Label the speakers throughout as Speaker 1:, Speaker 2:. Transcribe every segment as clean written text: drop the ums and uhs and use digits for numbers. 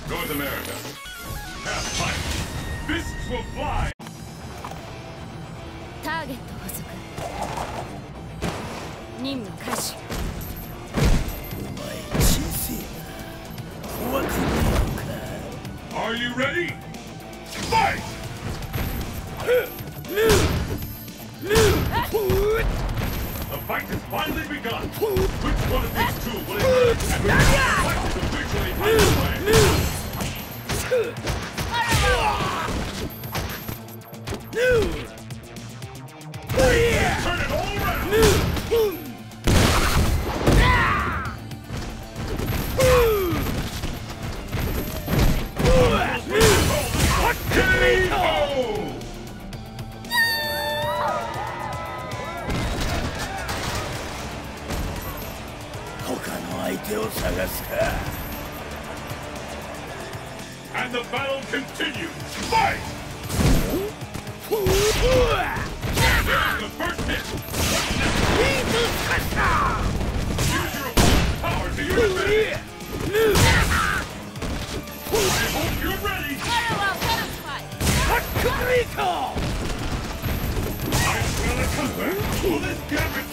Speaker 1: North America. Half fight. Fists will fly.
Speaker 2: ターゲット捕捉。任務開始。
Speaker 3: お前小せえな。怖くねえのか。
Speaker 1: Are you ready? Fight! The fight has finally begun. Which one of these two will emerge and the fight is officially underway? Turn it all around! KO!
Speaker 3: 他の相手を探すか。
Speaker 1: And the battle continues. Fight! There's the first hit. Use your opponent's power to your advantage. I hope you're ready. I smell a comeback. Will this gambit?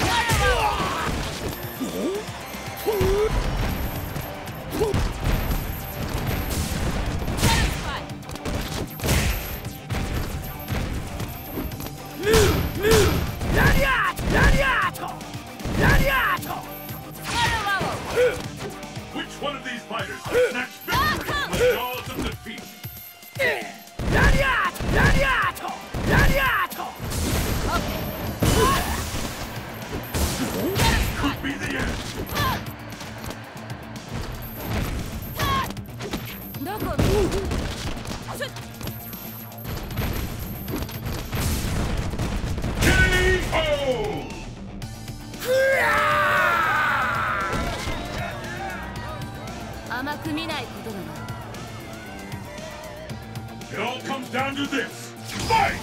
Speaker 1: Which one of these fighters will snatch victory from the jaws of defeat? Could be the end.
Speaker 2: どこ？
Speaker 1: KO!
Speaker 2: 甘く見ないことだな。
Speaker 1: It all comes down to this. Fight!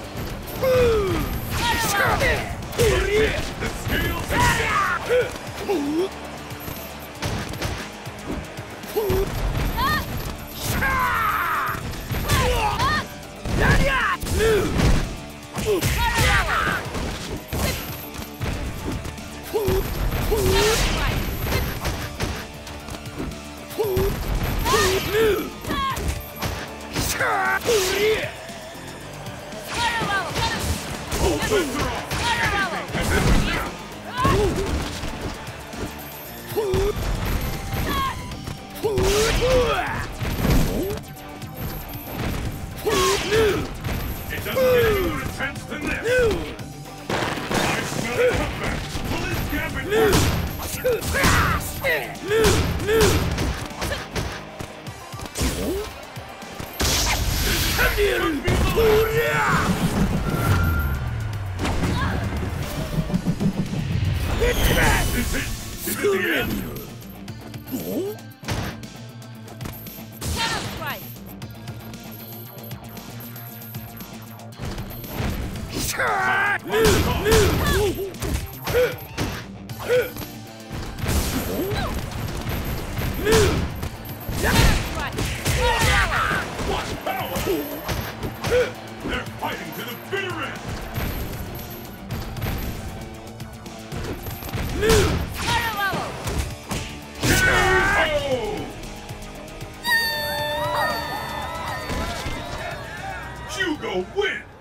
Speaker 1: The scales It doesn't get any more intense than this. I smell a comeback. Will this gambit work? Is it the end? What power! They're fighting to the bitter end. KO! Hugo wins!